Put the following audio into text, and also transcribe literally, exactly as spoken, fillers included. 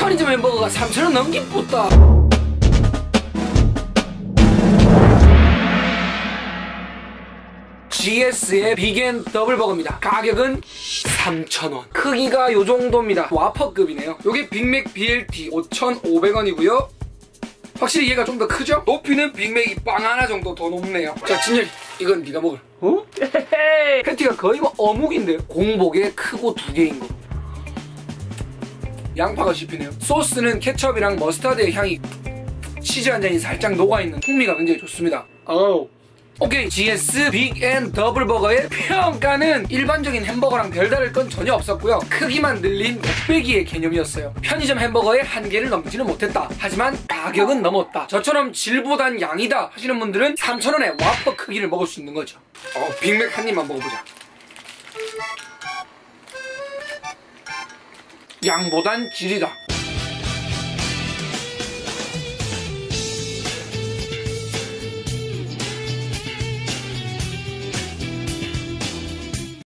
편의점 햄버거가 삼천 원 넘긴 뿌다. 지에스의 빅앤 더블버거입니다. 가격은 삼천 원. 크기가 요 정도입니다. 와퍼급이네요. 요게 빅맥 비엘티 오천오백 원이고요. 확실히 얘가 좀 더 크죠? 높이는 빅맥이 빵 하나 정도 더 높네요. 자, 진열이, 이건 네가 먹을. 어? 패티가 거의 뭐 어묵인데 공복에 크고 두 개인 거. 양파가 씹히네요. 소스는 케첩이랑 머스타드의 향이, 치즈 한 잔이 살짝 녹아있는 풍미가 굉장히 좋습니다. 어우. 오케이, 지에스 빅앤 더블버거의 평가는 일반적인 햄버거랑 별다를 건 전혀 없었고요. 크기만 늘린 곱빼기의 개념이었어요. 편의점 햄버거의 한계를 넘지는 못했다. 하지만 가격은 넘었다. 저처럼 질보단 양이다 하시는 분들은 삼천 원에 와퍼 크기를 먹을 수 있는 거죠. 어, 빅맥 한 입만 먹어보자. 양보단 질이다.